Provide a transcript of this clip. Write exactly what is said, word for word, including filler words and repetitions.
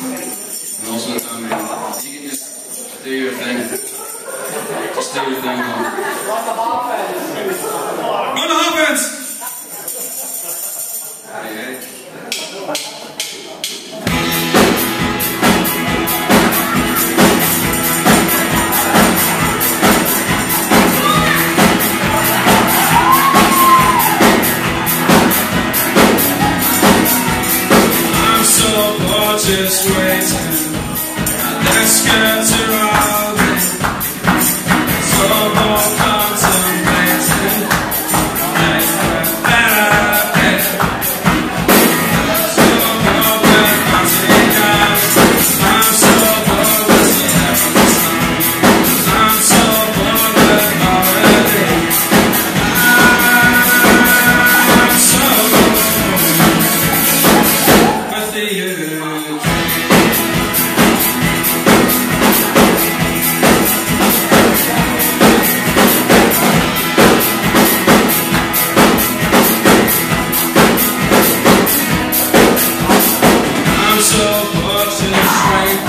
And also, I mean, you can just do your thing. Just do your thing, man. Run the Hoffmans! Yeah. Just waiting, let's get to all this. So more contemplating, like that. So more when I take out. I'm so bored with the I'm so bored with already. I'm so bored with the you. So much is right.